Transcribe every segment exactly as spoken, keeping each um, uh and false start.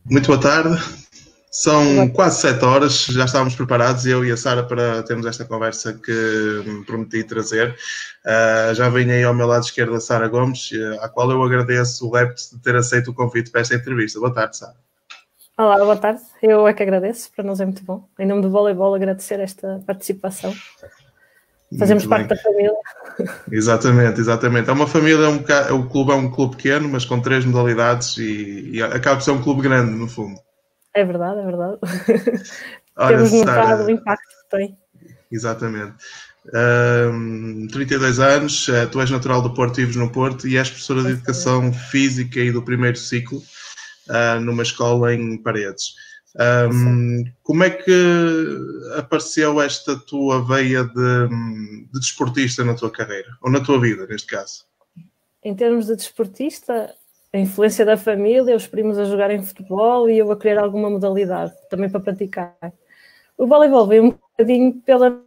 Muito boa tarde. São quase sete horas, já estávamos preparados, eu e a Sara, para termos esta conversa que me prometi trazer. Uh, já vem aí ao meu lado esquerdo a Sara Gomes, uh, à qual eu agradeço o repto de ter aceito o convite para esta entrevista. Boa tarde, Sara. Olá, boa tarde. Eu é que agradeço, para nós é muito bom. Em nome do voleibol, agradecer esta participação. Fazemos Muito parte bem. da família. Exatamente, exatamente. É uma família, é um bocado, o clube é um clube pequeno, mas com três modalidades e, e acaba por ser um clube grande, no fundo. É verdade, é verdade. Olha, Temos notado Sara, o impacto que tem. Exatamente. Um, trinta e dois anos, tu és natural do Porto, vives no Porto e és professora de Educação Física e do primeiro ciclo uh, numa escola em Paredes. Um, como é que apareceu esta tua veia de, de desportista na tua carreira? Ou na tua vida, neste caso? Em termos de desportista, a influência da família, os primos a jogarem futebol e eu a querer alguma modalidade, também para praticar. O voleibol veio um bocadinho pela...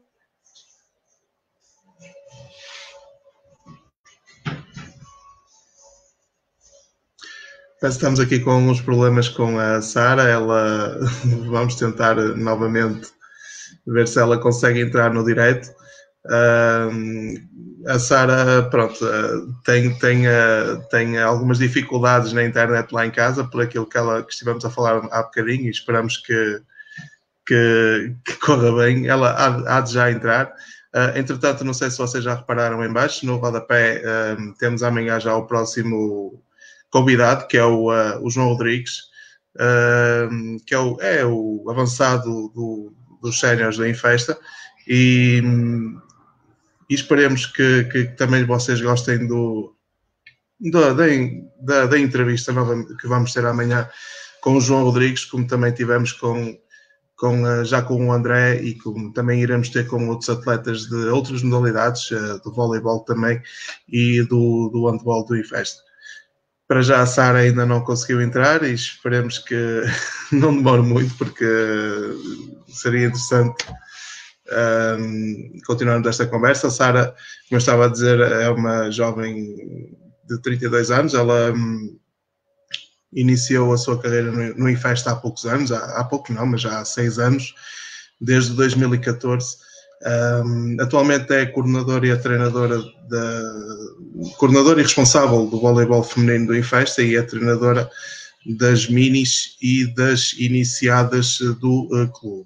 Parece que estamos aqui com uns problemas com a Sara. Ela vamos tentar novamente ver se ela consegue entrar no direto. Uh, a Sara, pronto, uh, tem, tem, uh, tem algumas dificuldades na internet lá em casa, por aquilo que, ela, que estivemos a falar há bocadinho, e esperamos que, que, que corra bem. Ela há, há de já entrar. Uh, entretanto, não sei se vocês já repararam em baixo, no rodapé uh, temos amanhã já o próximo convidado, que é o, uh, o João Rodrigues, uh, que é o, é o avançado do, dos séniores da Infesta, e, e esperemos que, que também vocês gostem do, da, da, da entrevista nova que vamos ter amanhã com o João Rodrigues, como também tivemos com, com, já com o André, e como também iremos ter com outros atletas de outras modalidades, do voleibol também e do, do handball do Infesta. Para já a Sara ainda não conseguiu entrar e esperemos que não demore muito, porque seria interessante um, continuarmos esta conversa. A Sara, como eu estava a dizer, é uma jovem de trinta e dois anos. Ela um, iniciou a sua carreira no, no Infesta há poucos anos, há, há pouco não, mas já há seis anos, desde dois mil e catorze. Um, atualmente é coordenadora e a treinadora da coordenadora e responsável do voleibol feminino do Infesta e é treinadora das minis e das iniciadas do uh, clube.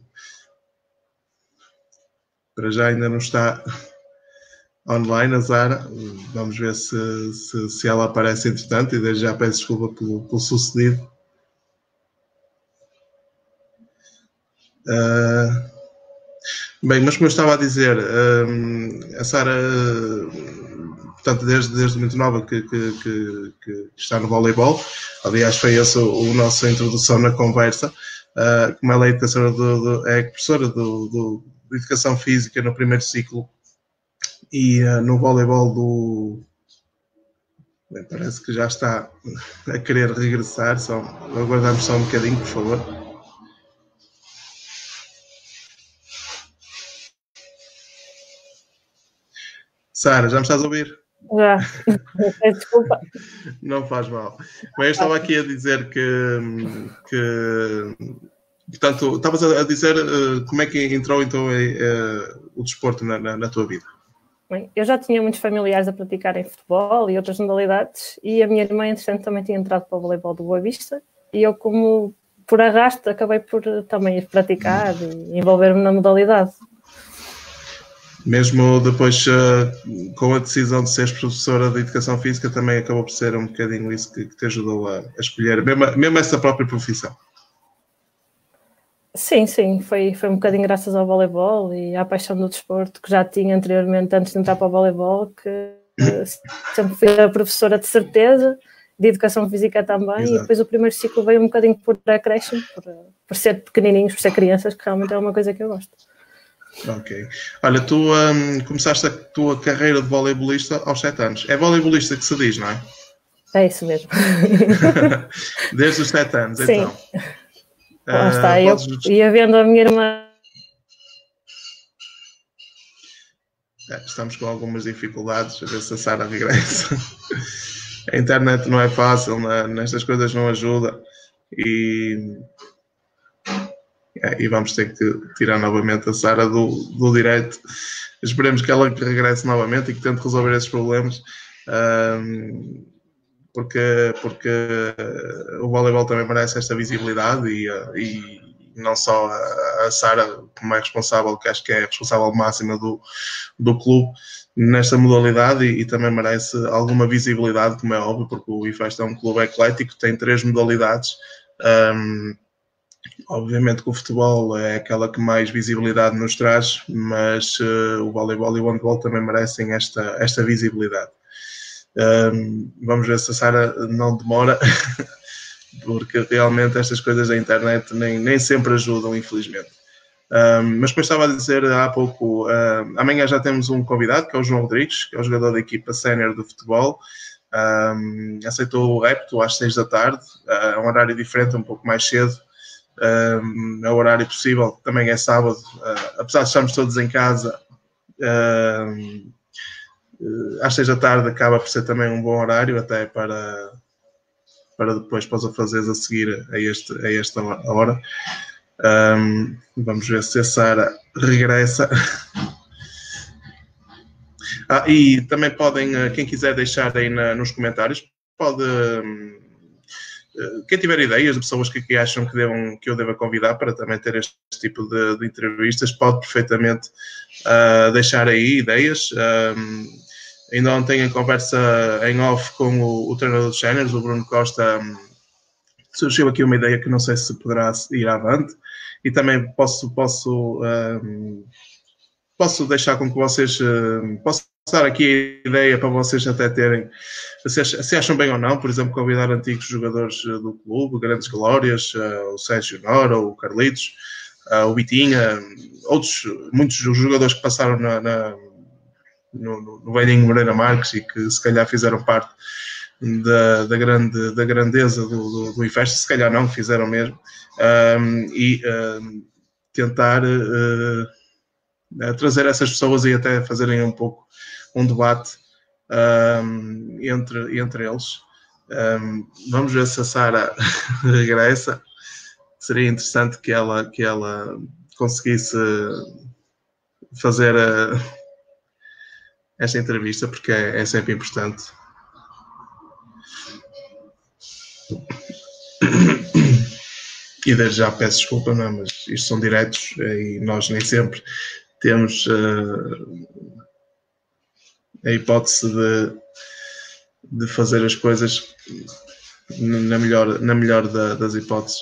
Para já ainda não está online a Sara, vamos ver se, se, se ela aparece entretanto, e desde já peço desculpa pelo, pelo sucedido. Uh, Bem, mas como eu estava a dizer, a Sara, portanto, desde, desde muito nova que, que, que, que está no voleibol. Aliás, foi essa a nossa introdução na conversa. Como ela é, educadora do, do, é professora do, do, de Educação Física no primeiro ciclo e no voleibol do... Bem, parece que já está a querer regressar, só aguardamos só um bocadinho, por favor. Sara, já me estás a ouvir? Já, desculpa. Não faz mal. Bem, eu estava aqui a dizer que, que portanto, estavas a dizer uh, como é que entrou então uh, o desporto na, na, na tua vida? Bem, eu já tinha muitos familiares a praticarem futebol e outras modalidades, e a minha irmã, entretanto, também tinha entrado para o voleibol do Boa Vista, e eu, como por arrasto, acabei por também ir praticar e envolver-me na modalidade. Mesmo depois, uh, com a decisão de seres professora de Educação Física, também acabou por ser um bocadinho isso que, que te ajudou a, a escolher, mesmo, mesmo essa própria profissão? Sim, sim, foi, foi um bocadinho graças ao voleibol e à paixão do desporto que já tinha anteriormente, antes de entrar para o voleibol, que uh, sempre fui a professora de certeza, de Educação Física também. Exato. E depois o primeiro ciclo veio um bocadinho por acréscimo, por, por ser pequenininhos, por ser crianças, que realmente é uma coisa que eu gosto. Ok. Olha, tu um, começaste a tua carreira de voleibolista aos sete anos. É voleibolista que se diz, não é? É isso mesmo. Desde os sete anos, sim. Então. Lá está, uh, eu podes... ia vendo a minha irmã. É, estamos com algumas dificuldades, a ver se a Sara regressa. A internet não é fácil, né? Nestas coisas não ajuda. e, e vamos ter que tirar novamente a Sara do, do direto. Esperemos que ela regresse novamente e que tente resolver esses problemas, um, porque, porque o voleibol também merece esta visibilidade e, e não só a, a Sara, como é responsável, que acho que é a responsável máxima do, do clube nesta modalidade, e, e também merece alguma visibilidade, como é óbvio, porque o IFEST é um clube eclético, tem três modalidades. Um, obviamente que o futebol é aquela que mais visibilidade nos traz, mas uh, o voleibol e o handball também merecem esta, esta visibilidade. Um, vamos ver se a Sara não demora, porque realmente estas coisas da internet nem, nem sempre ajudam, infelizmente. Um, mas como eu estava a dizer há pouco, uh, amanhã já temos um convidado, que é o João Rodrigues, que é o jogador da equipa sénior de futebol. Um, aceitou o repto às seis da tarde, é uh, um horário diferente, um pouco mais cedo. Um, é o horário possível, também é sábado, uh, apesar de estarmos todos em casa, uh, uh, às seis da tarde acaba por ser também um bom horário, até para, para depois para os afazeres a seguir a, este, a esta hora. Um, vamos ver se a Sara regressa. Ah, e também podem, quem quiser deixar aí na, nos comentários, pode... Um, quem tiver ideias de pessoas que, que acham que, devam, que eu deva convidar para também ter este tipo de, de entrevistas, pode perfeitamente uh, deixar aí ideias. Um, ainda ontem, em conversa em off com o, o treinador dos Séniores, o Bruno Costa, um, surgiu aqui uma ideia que não sei se poderá ir avante, e também posso, posso, um, posso deixar com que vocês... Um, posso dar aqui a ideia para vocês até terem, se, se acham bem ou não, por exemplo, convidar antigos jogadores do clube, grandes glórias, uh, o Sérgio Nora, o Carlitos, uh, o Vitinha, outros, muitos jogadores que passaram na, na, no, no velhinho Moreira Marques e que se calhar fizeram parte da, da, grande, da grandeza do, do, do IFEST, se calhar não, fizeram mesmo, um, e um, tentar uh, trazer essas pessoas e até fazerem um pouco um debate um, entre, entre eles. Um, vamos ver se a Sara regressa. Seria interessante que ela, que ela conseguisse fazer a, esta entrevista, porque é, é sempre importante. E desde já peço desculpa, não, mas isto são diretos e nós nem sempre temos uh, a hipótese de, de fazer as coisas na melhor, na melhor da, das hipóteses.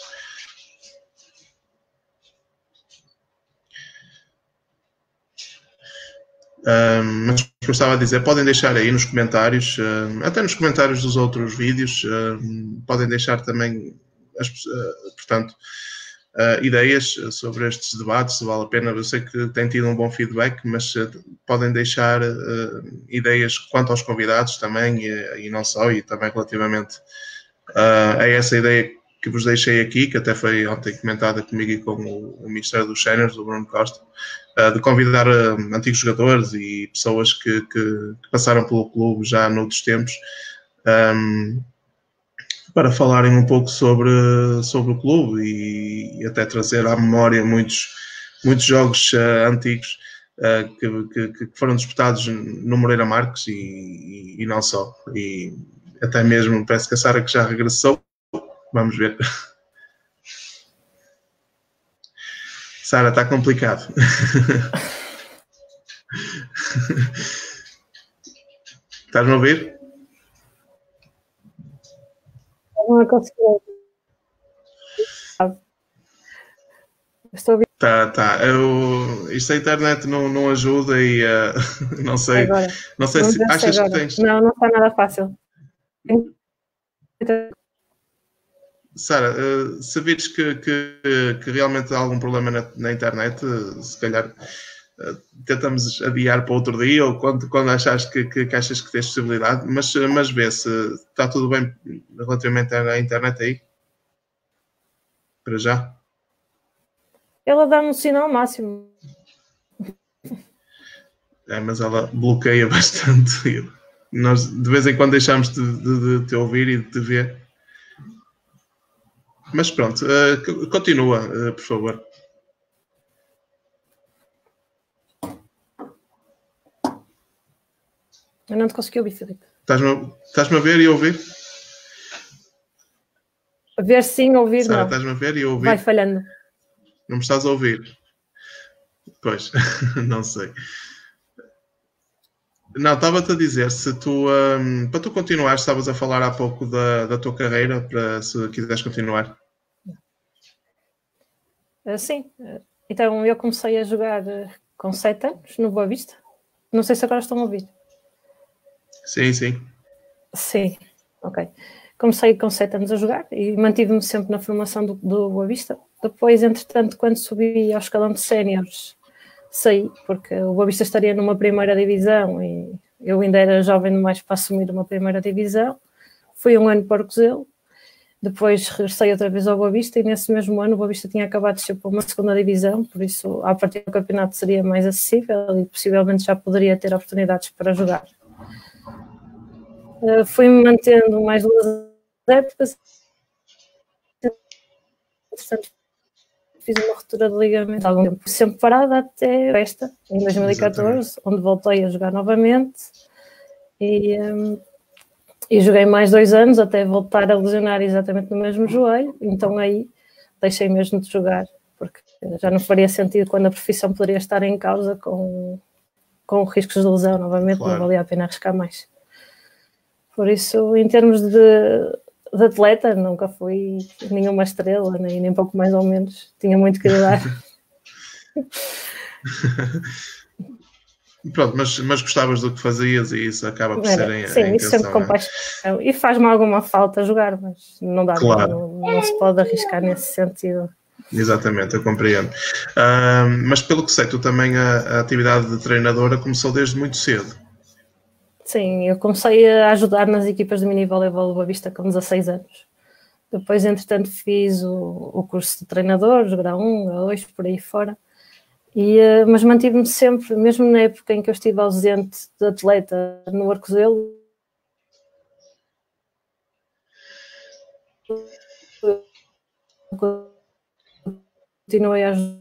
Um, mas como eu estava a dizer, podem deixar aí nos comentários, um, até nos comentários dos outros vídeos, um, podem deixar também, as, uh, portanto, Uh, ideias sobre estes debates, se vale a pena. Eu sei que tem tido um bom feedback, mas uh, podem deixar uh, ideias quanto aos convidados também, e, e não só, e também relativamente uh, a essa ideia que vos deixei aqui, que até foi ontem comentada comigo e com o, o Ministério dos Séniores, o Bruno Costa, uh, de convidar uh, antigos jogadores e pessoas que, que, que passaram pelo clube já noutros tempos, um, para falarem um pouco sobre, sobre o clube e, e até trazer à memória muitos, muitos jogos uh, antigos uh, que, que, que foram disputados no Moreira Marques e, e, e não só. E até mesmo, parece que a Sara que já regressou. Vamos ver. Sara, está complicado. Estás-me a ouvir? Não é conseguir. Estou a ouvir. Tá, tá. Eu, isto a internet não, não ajuda e uh, não sei. Agora. Não sei se achas agora. que tens. Não, não está nada fácil. Sara, uh, se vires que, que, que realmente há algum problema na, na internet, uh, se calhar uh, tentamos adiar para outro dia ou quando, quando achas que, que, que achas que tens possibilidade, mas, mas vê se está tudo bem relativamente à internet aí. Para já. Ela dá-me um sinal máximo. É, mas ela bloqueia bastante. Nós de vez em quando deixamos de, de, de te ouvir e de te ver. Mas pronto, uh, continua, uh, por favor. Eu não te consegui ouvir, Filipe. Estás-me estás-me a ver e a ouvir? A ver sim, ouvir Sara, não. estás-me a ver e a ouvir? Vai falhando. Não me estás a ouvir? Pois, não sei. Não, estava-te a dizer, se tu, um, para tu continuar, estavas a falar há pouco da, da tua carreira, para se quiseres continuar. Uh, sim, então eu comecei a jogar uh, com sete anos no Boa Vista. Não sei se agora estão a ouvir. Sim, sim. Sim, ok. Comecei com sete anos a jogar e mantive-me sempre na formação do, do Boa Vista. Depois, entretanto, quando subi ao escalão de séniores, saí, porque o Boa Vista estaria numa primeira divisão e eu ainda era jovem demais para assumir uma primeira divisão. Fui um ano para o Cozelo, depois regressei outra vez ao Boa Vista e nesse mesmo ano o Boa Vista tinha acabado de ser para uma segunda divisão, por isso, a partir do campeonato seria mais acessível e possivelmente já poderia ter oportunidades para jogar. Uh, fui-me mantendo mais duas épocas, fiz uma ruptura de ligamento há algum tempo, sempre parada até esta, em dois mil e catorze, exatamente, onde voltei a jogar novamente e, um, e joguei mais dois anos até voltar a lesionar exatamente no mesmo joelho, então aí deixei mesmo de jogar, porque já não faria sentido quando a profissão poderia estar em causa com, com riscos de lesão novamente, claro. Não valia a pena arriscar mais. Por isso, em termos de, de atleta, nunca fui nenhuma estrela, nem, nem pouco mais ou menos. Tinha muito que dar. Pronto, mas, mas gostavas do que fazias e isso acaba por ser em, sim, em isso sempre com paixão. E faz-me alguma falta jogar, mas não dá, claro. não, não se pode arriscar nesse sentido. Exatamente, eu compreendo. Uh, mas pelo que sei, tu também a, a atividade de treinadora começou desde muito cedo. Sim, eu comecei a ajudar nas equipas de mini-voleibol do Boa Vista com dezasseis anos. Depois, entretanto, fiz o, o curso de treinador, grau um, grau dois, por aí fora. E, mas mantive-me sempre, mesmo na época em que eu estive ausente de atleta no Arcozelo, continuei a ajudar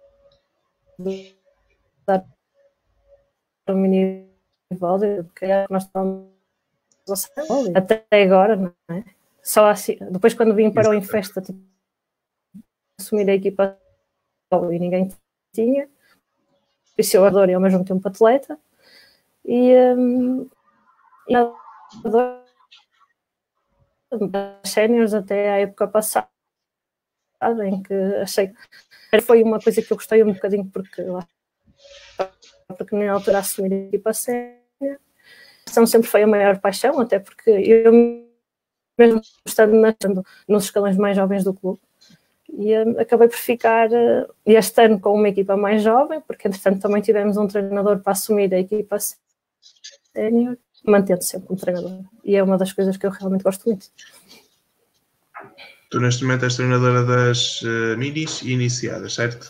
o mini-voleibol, porque nós estamos até agora, não é? Só assim, depois quando vim para o Infesta, tipo, assumir a equipa e ninguém tinha, por isso eu adoro e ao mesmo tempo atleta, e, um, e adoro séniores até à época passada, em que achei que foi uma coisa que eu gostei um bocadinho, porque lá, porque na altura assumir a equipa sénior, sempre foi a maior paixão, até porque eu mesmo estando nascendo nos escalões mais jovens do clube, e um, acabei por ficar uh, este ano com uma equipa mais jovem, porque entretanto também tivemos um treinador para assumir a equipa sénior, mantendo sempre um treinador, e é uma das coisas que eu realmente gosto muito. Tu neste momento és treinadora das uh, minis e iniciadas, certo?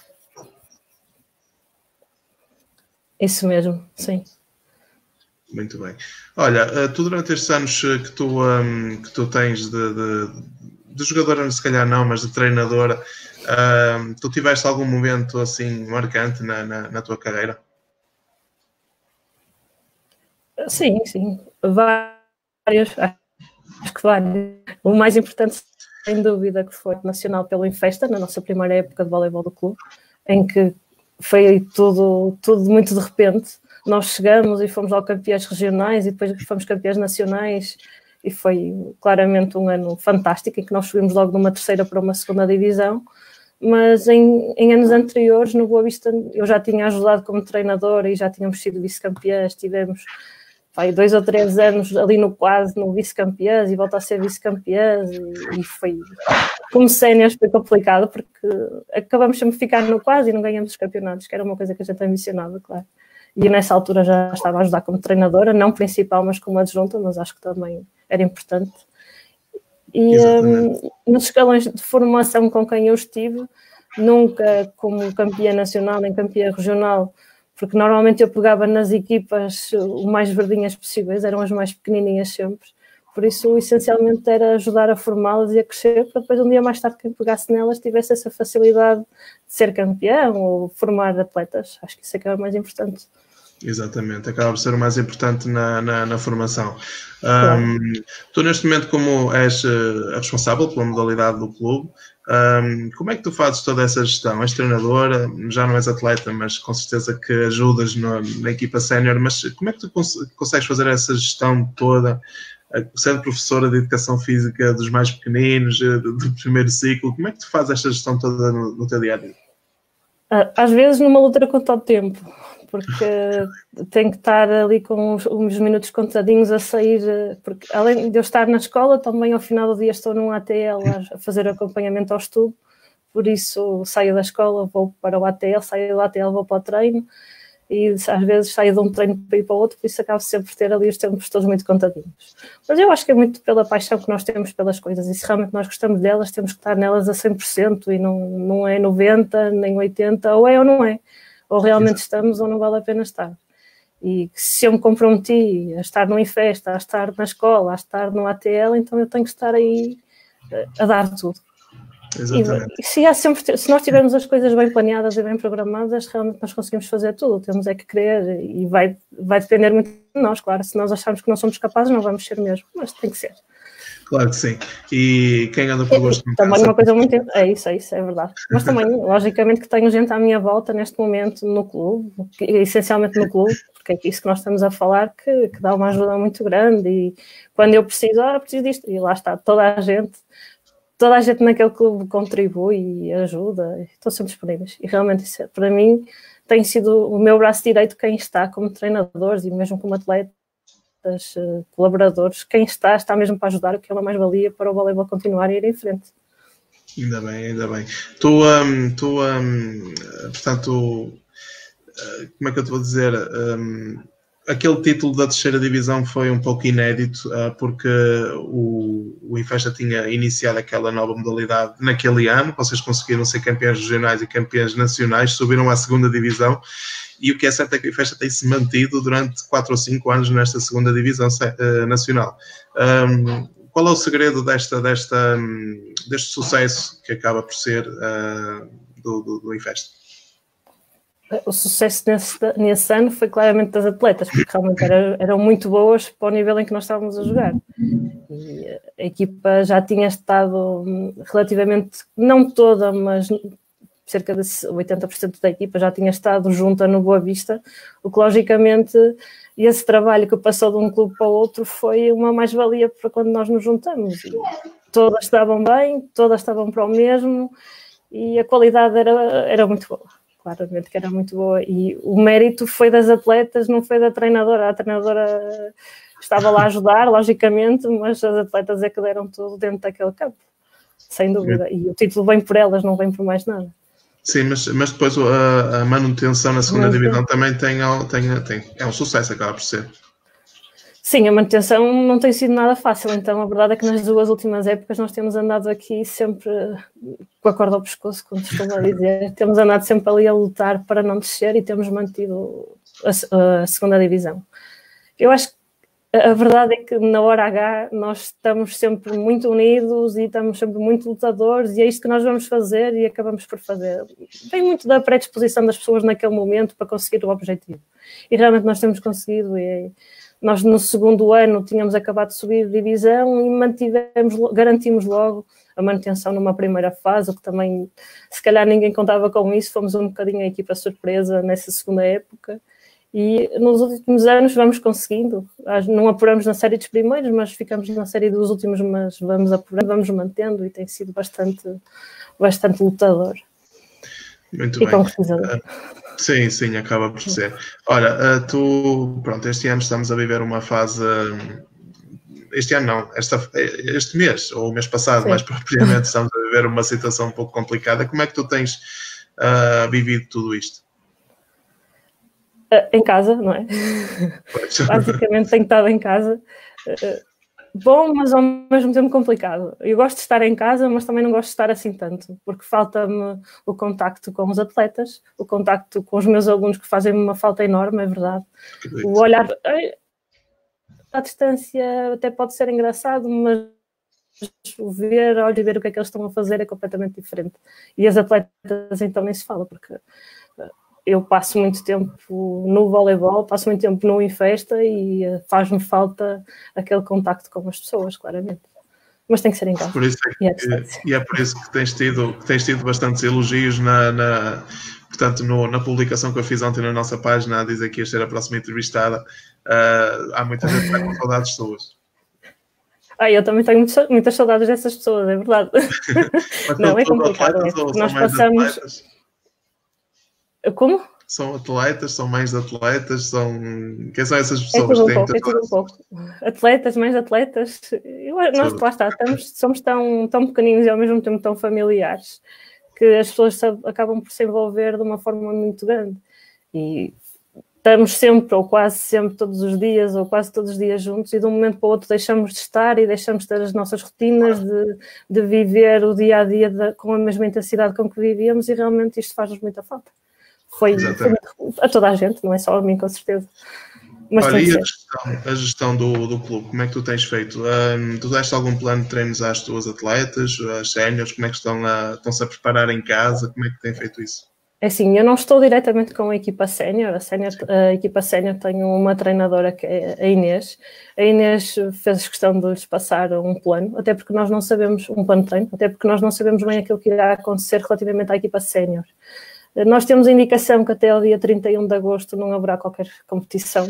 Isso mesmo, sim. Muito bem. Olha, tu durante estes anos que tu, um, que tu tens de, de, de jogadora, se calhar não, mas de treinadora, um, tu tiveste algum momento assim marcante na, na, na tua carreira? Sim, sim. Vários, acho que vários. O mais importante, sem dúvida, que foi nacional pelo Infesta, na nossa primeira época de voleibol do clube, em que foi tudo, tudo muito de repente. Nós chegamos e fomos logo campeões regionais e depois fomos campeões nacionais e foi claramente um ano fantástico em que nós subimos logo de uma terceira para uma segunda divisão, mas em, em anos anteriores no Boa Vista eu já tinha ajudado como treinadora e já tínhamos sido vice-campeãs, tivemos vai, dois ou três anos ali no quase no vice-campeãs e volta a ser vice-campeãs e, e foi, como séniores foi complicado porque acabamos sempre de ficar no quase e não ganhamos os campeonatos, que era uma coisa que a gente ambicionava, claro. E nessa altura já estava a ajudar como treinadora, não principal, mas como adjunta, mas acho que também era importante. E um, nos escalões de formação com quem eu estive, nunca como campeã nacional nem campeã regional, porque normalmente eu pegava nas equipas o mais verdinhas possíveis, eram as mais pequenininhas sempre, Por isso, essencialmente, era ajudar a formá-las e a crescer, para depois, um dia mais tarde, quem pegasse nelas tivesse essa facilidade de ser campeão ou formar atletas. Acho que isso é que é o mais importante. Exatamente, acaba por ser o mais importante na, na, na formação. Claro. Um, tu, neste momento, como és uh, responsável pela modalidade do clube, um, como é que tu fazes toda essa gestão? És treinadora, já não és atleta, mas com certeza que ajudas no, na equipa sénior, mas como é que tu cons consegues fazer essa gestão toda, uh, sendo professora de educação física dos mais pequeninos, uh, do, do primeiro ciclo, como é que tu fazes esta gestão toda no, no teu dia-a-dia? Às vezes numa luta contra o tempo, porque tenho que estar ali com uns, uns minutos contadinhos a sair, porque além de eu estar na escola, também ao final do dia estou num A T L a fazer acompanhamento ao estudo, por isso saio da escola, vou para o A T L, saio do A T L, vou para o treino, e às vezes saio de um treino para ir para o outro, por isso acabo sempre por ter ali os tempos todos muito contadinhos. Mas eu acho que é muito pela paixão que nós temos pelas coisas, e se realmente nós gostamos delas, temos que estar nelas a cem por cento, e não, não é noventa por cento, nem oitenta por cento, ou é ou não é. Ou realmente estamos ou não vale a pena estar. E se eu me comprometi a estar no InFest, a estar na escola, a estar no A T L, então eu tenho que estar aí a dar tudo. Exatamente. E se, há sempre, se nós tivermos as coisas bem planeadas e bem programadas, realmente nós conseguimos fazer tudo. Temos é que querer, e vai, vai depender muito de nós, claro. Se nós acharmos que não somos capazes, não vamos ser mesmo, mas tem que ser. Claro que sim. E quem anda por gosto não também cansa. Uma coisa muito... É isso, é isso, é verdade. Mas também, logicamente, que tenho gente à minha volta neste momento no clube, essencialmente no clube, porque é isso que nós estamos a falar, que, que dá uma ajuda muito grande, e quando eu preciso, ah, preciso disto, e lá está, toda a gente, toda a gente naquele clube contribui e ajuda, e estão sempre disponíveis. E realmente, isso, para mim, tem sido o meu braço direito quem está como treinadores e mesmo como atleta, Uh, colaboradores, quem está, está mesmo para ajudar, o que é uma mais-valia para o voleibol continuar e ir em frente. Ainda bem, ainda bem. Tu, um, tu um, portanto, uh, como é que eu te vou dizer? Um, aquele título da terceira divisão foi um pouco inédito, uh, porque o, o InFest já tinha iniciado aquela nova modalidade naquele ano, vocês conseguiram ser campeões regionais e campeões nacionais, subiram à segunda divisão. E o que é certo é que o InFest tem-se mantido durante quatro ou cinco anos nesta segunda divisão uh, nacional. Um, qual é o segredo desta, desta, um, deste sucesso que acaba por ser uh, do, do, do InFest? O sucesso nesse, nesse ano foi claramente das atletas, porque realmente eram, eram muito boas para o nível em que nós estávamos a jogar. E a equipa já tinha estado relativamente, não toda, mas cerca de oitenta por cento da equipa já tinha estado junta no Boa Vista, o que logicamente esse trabalho que passou de um clube para o outro foi uma mais-valia para quando nós nos juntamos. E todas estavam bem, todas estavam para o mesmo e a qualidade era, era muito boa, claramente que era muito boa. E o mérito foi das atletas, não foi da treinadora. A treinadora estava lá a ajudar, logicamente, mas as atletas é que deram tudo dentro daquele campo, sem dúvida. E o título vem por elas, não vem por mais nada. Sim, mas, mas depois a, a manutenção na segunda mas, divisão também tem, tem, tem, é um sucesso, acaba por ser. Sim, a manutenção não tem sido nada fácil, então a verdade é que nas duas últimas épocas nós temos andado aqui sempre com a corda ao pescoço, como estou a dizer, temos andado sempre ali a lutar para não descer e temos mantido a, a segunda divisão. Eu acho que a verdade é que na hora H nós estamos sempre muito unidos e estamos sempre muito lutadores e é isto que nós vamos fazer e acabamos por fazer. Vem muito da predisposição das pessoas naquele momento para conseguir o objetivo. E realmente nós temos conseguido. E nós no segundo ano tínhamos acabado de subir de divisão e mantivemos, garantimos logo a manutenção numa primeira fase, o que também, se calhar ninguém contava com isso, fomos um bocadinho a equipa surpresa nessa segunda época. E nos últimos anos vamos conseguindo, não apuramos na série dos primeiros, mas ficamos na série dos últimos, mas vamos apurando, vamos mantendo e tem sido bastante, bastante lutador. Muito e bem. concretizador. Uh, sim, sim, acaba por ser. Ora, uh, tu, pronto, este ano estamos a viver uma fase, este ano não, esta, este mês, ou o mês passado, sim, mais propriamente, estamos a viver uma situação um pouco complicada. Como é que tu tens uh, vivido tudo isto? Em casa, não é? Basicamente tenho estado em casa. Bom, mas ao mesmo tempo complicado. Eu gosto de estar em casa, mas também não gosto de estar assim tanto, porque falta-me o contacto com os atletas, o contacto com os meus alunos, que fazem-me uma falta enorme, é verdade. O olhar... à distância até pode ser engraçado, mas ver, olha, ver o que é que eles estão a fazer é completamente diferente. E as atletas então nem se fala, porque eu passo muito tempo no voleibol, passo muito tempo no Infesta e faz-me falta aquele contacto com as pessoas, claramente. Mas tem que ser em casa. Por isso é que, e, e é por isso que tens tido, que tens tido bastantes elogios na, na, portanto, no, na publicação que eu fiz ontem na nossa página, a dizer que ia ser a próxima entrevistada. Uh, há muita gente que está com saudades suas. Ah, eu também tenho muitas, muitas saudades dessas pessoas, é verdade. Não, é complicado. Atletas, é, ou nós são mais passamos. Atletas? Como? São atletas, são mais atletas, são... Quem são essas É pessoas? tudo um pouco, é tudo um pouco. Atletas, mais atletas. Eu, nós, lá está, estamos, somos tão, tão pequeninos e ao mesmo tempo tão familiares que as pessoas acabam por se envolver de uma forma muito grande. E estamos sempre, ou quase sempre, todos os dias, ou quase todos os dias juntos, e de um momento para o outro deixamos de estar e deixamos de ter as nossas rotinas, de, de viver o dia-a-dia -dia com a mesma intensidade com que vivíamos, e realmente isto faz-nos muita falta. Foi, foi a toda a gente, não é só a mim, com certeza. Mas olha, e a gestão, a gestão do, do clube, como é que tu tens feito? Um, tu deste algum plano de treinos às tuas atletas, às séniores? Como é que estão a, estão-se a preparar em casa? Como é que têm feito isso? É assim, eu não estou diretamente com a equipa sénior. A, sénior, a equipa sénior tem uma treinadora que é a Inês. A Inês fez questão de lhes passar um plano, até porque nós não sabemos, um plano de treino, até porque nós não sabemos bem aquilo que irá acontecer relativamente à equipa sénior. Nós temos a indicação que até ao dia trinta e um de agosto não haverá qualquer competição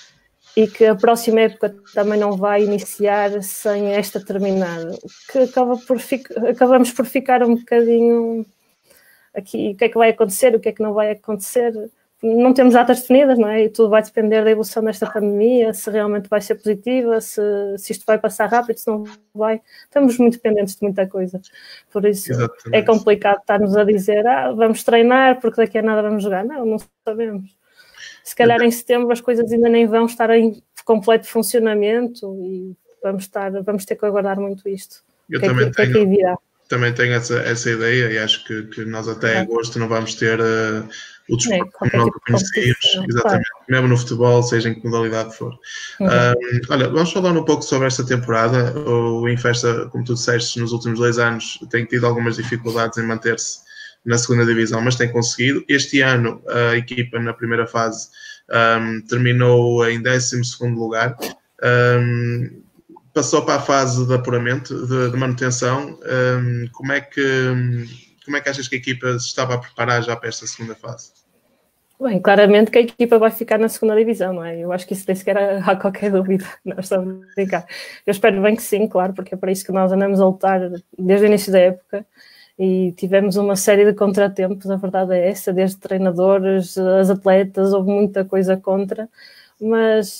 e que a próxima época também não vai iniciar sem esta terminar. Que acaba por acabamos por ficar um bocadinho aqui, o que é que vai acontecer, o que é que não vai acontecer. Não temos datas definidas, não é? E tudo vai depender da evolução desta pandemia, se realmente vai ser positiva, se, se isto vai passar rápido, se não vai. Estamos muito dependentes de muita coisa. Por isso Exatamente. É complicado estar-nos a dizer, ah, vamos treinar porque daqui a nada vamos jogar. Não, não sabemos. Se calhar em setembro as coisas ainda nem vão estar em completo funcionamento e vamos, estar, vamos ter que aguardar muito isto. Eu que também é que, tenho, que virá. também tenho essa, essa ideia e acho que, que nós até em agosto não vamos ter... Uh, o desporto é, como nunca conhecíamos, exatamente, claro. Mesmo no futebol, seja em que modalidade for. Uhum. Um, olha, vamos falar um pouco sobre esta temporada. O Infesta, como tu disseste, nos últimos dois anos tem tido algumas dificuldades em manter-se na segunda divisão, mas tem conseguido. Este ano a equipa na primeira fase um, terminou em décimo segundo lugar, um, passou para a fase de apuramento, de, de manutenção. Um, como é que Como é que achas que a equipa se estava a preparar já para esta segunda fase? Bem, claramente que a equipa vai ficar na segunda divisão, não é? Eu acho que isso nem sequer há qualquer dúvida. Nós estamos a brincar. Eu espero bem que sim, claro, porque é para isso que nós andamos a lutar desde o início da época e tivemos uma série de contratempos, a verdade é essa, desde treinadores, as atletas, houve muita coisa contra, mas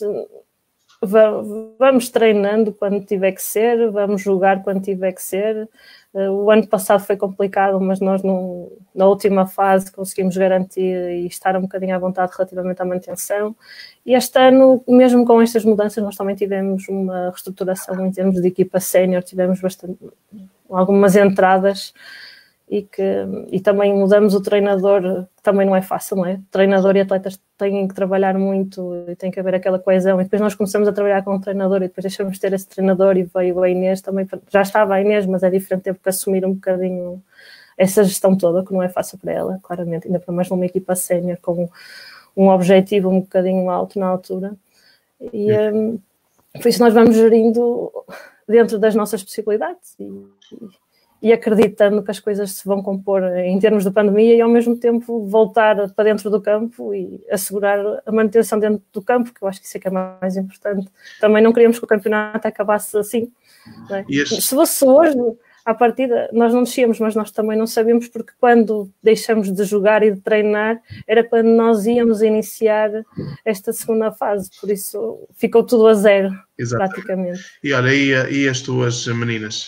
vamos treinando quando tiver que ser, vamos jogar quando tiver que ser. O ano passado foi complicado, mas nós no, na última fase conseguimos garantir e estar um bocadinho à vontade relativamente à manutenção. E este ano, mesmo com estas mudanças, nós também tivemos uma reestruturação em termos de equipa sénior, tivemos bastante, algumas entradas e, que, e também mudamos o treinador, que também não é fácil, não é? O treinador e atletas têm que trabalhar muito e tem que haver aquela coesão. E depois nós começamos a trabalhar com o treinador e depois deixamos de ter esse treinador e veio a Inês também. Já estava a Inês, mas é diferente, teve que assumir um bocadinho essa gestão toda, que não é fácil para ela, claramente, ainda para mais numa equipa sénior com um objetivo um bocadinho alto na altura. E um, por isso nós vamos gerindo dentro das nossas possibilidades e, e acreditando que as coisas se vão compor em termos de pandemia e ao mesmo tempo voltar para dentro do campo e assegurar a manutenção dentro do campo, que eu acho que isso é que é mais importante. Também não queríamos que o campeonato acabasse assim. Não é? este... Se fosse hoje, à partida, nós não descíamos, mas nós também não sabíamos, porque quando deixamos de jogar e de treinar, era quando nós íamos iniciar esta segunda fase, por isso ficou tudo a zero, Exatamente. praticamente. E olha, e, e as tuas meninas?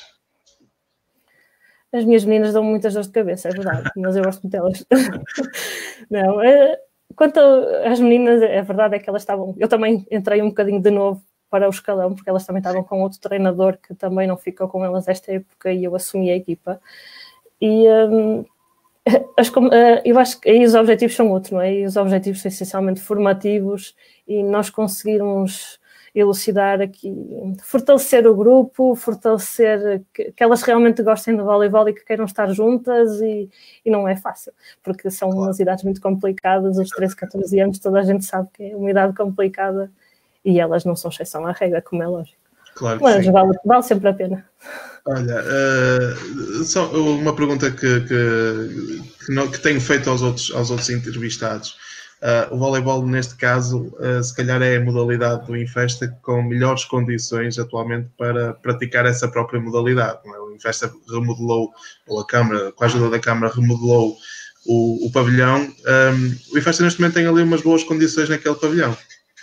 As minhas meninas dão muitas dores de cabeça, é verdade, mas eu gosto muito delas. Não, quanto às meninas, a verdade é que elas estavam... Eu também entrei um bocadinho de novo para o escalão, porque elas também estavam com outro treinador que também não ficou com elas esta época e eu assumi a equipa. E um, as, eu acho que aí os objetivos são outros, não é? E os objetivos são essencialmente formativos e nós conseguirmos elucidar aqui, fortalecer o grupo, fortalecer que, que elas realmente gostem do voleibol e que queiram estar juntas, e, e não é fácil, porque são claro. umas idades muito complicadas, os treze, catorze anos, toda a gente sabe que é uma idade complicada e elas não são exceção à regra, como é lógico. Claro que Mas sim. vale, vale sempre a pena. Olha, uh, só uma pergunta que, que, que, não, que tenho feito aos outros, aos outros entrevistados. Uh, o voleibol, neste caso, uh, se calhar é a modalidade do Infesta com melhores condições atualmente para praticar essa própria modalidade. Não é? O Infesta remodelou, ou a Câmara, com a ajuda da Câmara, remodelou o, o pavilhão. Um, o Infesta, neste momento, tem ali umas boas condições naquele pavilhão.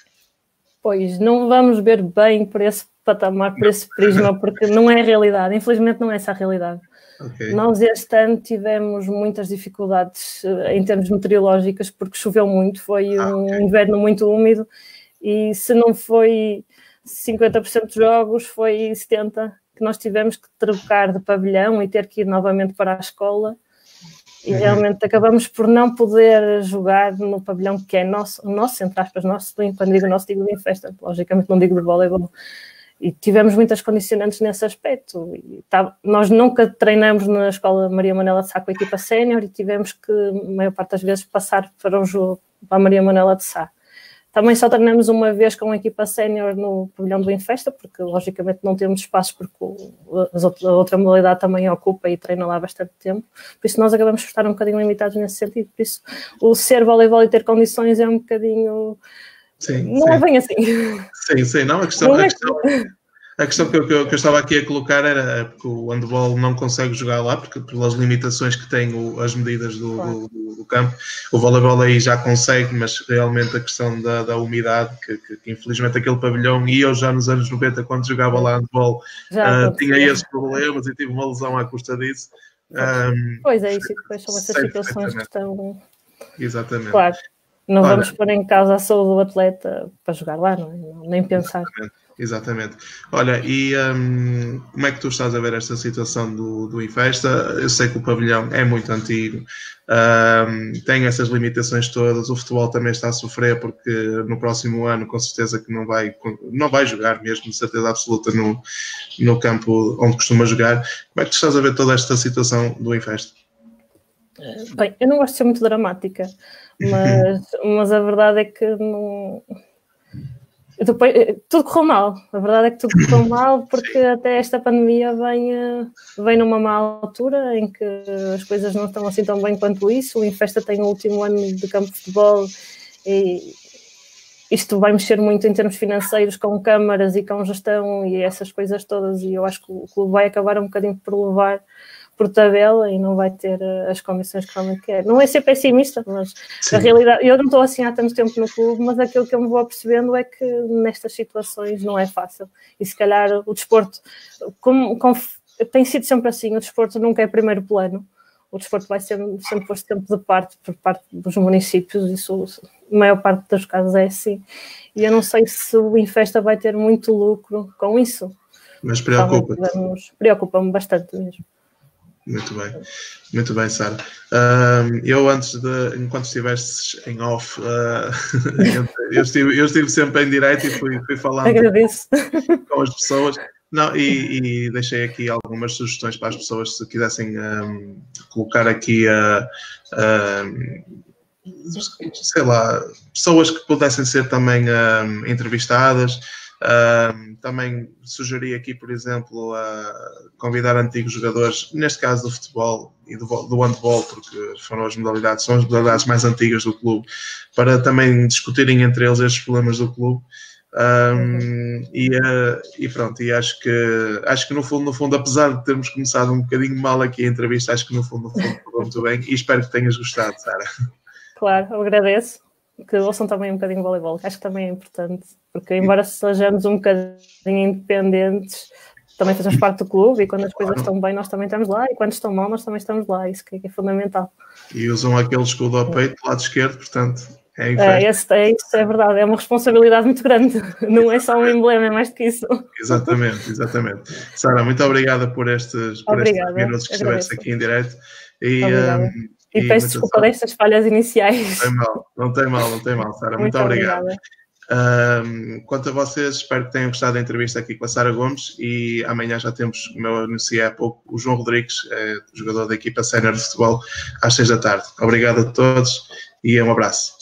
Pois, não vamos ver bem por esse patamar, por esse prisma, porque não é a realidade. Infelizmente, não é essa a realidade. Okay. Nós este ano tivemos muitas dificuldades uh, em termos meteorológicos, porque choveu muito, foi ah, um okay. inverno muito úmido, e se não foi cinquenta por cento dos jogos, foi setenta por cento que nós tivemos que trocar de pavilhão e ter que ir novamente para a escola, e uhum. realmente acabamos por não poder jogar no pavilhão que é nosso, nosso entre aspas, nosso, quando digo nosso, digo de Infesta, logicamente não digo de voleibol. E tivemos muitas condicionantes nesse aspecto. E tá, nós nunca treinamos na Escola Maria Manela de Sá com a equipa sénior e tivemos que, a maior parte das vezes, passar para o jogo para a Maria Manela de Sá. Também só treinamos uma vez com a equipa sénior no pavilhão do Infesta, porque, logicamente, não temos espaço, porque a outra modalidade também ocupa e treina lá há bastante tempo. Por isso, nós acabamos por estar um bocadinho limitados nesse sentido. Por isso, o ser voleibol e ter condições é um bocadinho... Sim, não sim. é bem assim. Sim, sim, não, a questão, não é a questão, a questão que, eu, que, eu, que eu estava aqui a colocar era porque o handball não consegue jogar lá, porque pelas limitações que tem o, as medidas do, claro. do, do campo. O voleibol aí já consegue, mas realmente a questão da, da umidade, que, que, que infelizmente aquele pavilhão, e eu já nos anos noventa, quando jogava lá handball, uh, tinha esses problemas e tive uma lesão à custa disso. Um, pois é, isso, depois são essas situações que estão... Exatamente. Claro. Não Olha, vamos pôr em causa a saúde do atleta para jogar lá, não é? Nem pensar. Exatamente, exatamente. Olha, e um, como é que tu estás a ver esta situação do, do Infesta? Eu sei que o pavilhão é muito antigo, um, tem essas limitações todas, o futebol também está a sofrer porque no próximo ano com certeza que não vai, não vai jogar mesmo, de certeza absoluta, no, no campo onde costuma jogar. Como é que tu estás a ver toda esta situação do Infesta? Bem, eu não gosto de ser muito dramática, mas, mas a verdade é que não... Depois, tudo correu mal. A verdade é que tudo correu mal porque até esta pandemia vem, vem numa má altura em que as coisas não estão assim tão bem quanto isso. O Infesta tem o último ano de campo de futebol e isto vai mexer muito em termos financeiros com câmaras e com gestão e essas coisas todas, e eu acho que o clube vai acabar um bocadinho por levar por tabela e não vai ter as condições que realmente quer. Não é ser pessimista, mas Sim. a realidade... Eu não estou assim há tanto tempo no clube, mas aquilo que eu me vou percebendo é que nestas situações não é fácil. E se calhar o desporto... Como, como, tem sido sempre assim, o desporto nunca é primeiro plano. O desporto vai ser, sempre posto tempo de parte por parte dos municípios, isso a maior parte dos casos é assim. E eu não sei se o Infesta vai ter muito lucro com isso. Mas preocupa-te. Preocupa-me bastante mesmo. Muito bem, muito bem, Sara. Um, eu antes de, enquanto estivesses em off, uh, eu, estive, eu estive sempre em direto e fui, fui falando Agradeço. com as pessoas. Não, e, e deixei aqui algumas sugestões para as pessoas se quisessem um, colocar aqui a uh, uh, sei lá, pessoas que pudessem ser também um, entrevistadas. Uh, também sugeri aqui, por exemplo, uh, convidar antigos jogadores, neste caso do futebol e do, do handball, porque foram as modalidades, são as modalidades mais antigas do clube, para também discutirem entre eles estes problemas do clube. Um, uhum. e, uh, e pronto, e acho que acho que no fundo, no fundo, apesar de termos começado um bocadinho mal aqui a entrevista, acho que no fundo, no fundo, correu muito bem e espero que tenhas gostado, Sara. Claro, eu agradeço. Que ouçam também um bocadinho de voleibol, acho que também é importante, porque embora sejamos um bocadinho independentes, também fazemos parte do clube e quando as coisas estão bem nós também estamos lá e quando estão mal nós também estamos lá, isso que é, que é fundamental. E usam aquele escudo ao peito, do lado esquerdo, portanto, é, é, esse, é isso, é verdade, é uma responsabilidade muito grande, não é só um emblema, é mais do que isso. Exatamente, exatamente. Sara, muito obrigada por estes, por estes minutos que estiveste aqui em direto. E, um, E, e peço desculpa destas falhas iniciais. Não tem mal, não tem mal, não tem mal, Sara. Muito, muito obrigado. Um, quanto a vocês, espero que tenham gostado da entrevista aqui com a Sara Gomes e amanhã já temos, como eu anunciei há pouco, o João Rodrigues, é, jogador da equipa sénior de futebol, às seis da tarde. Obrigado a todos e um abraço.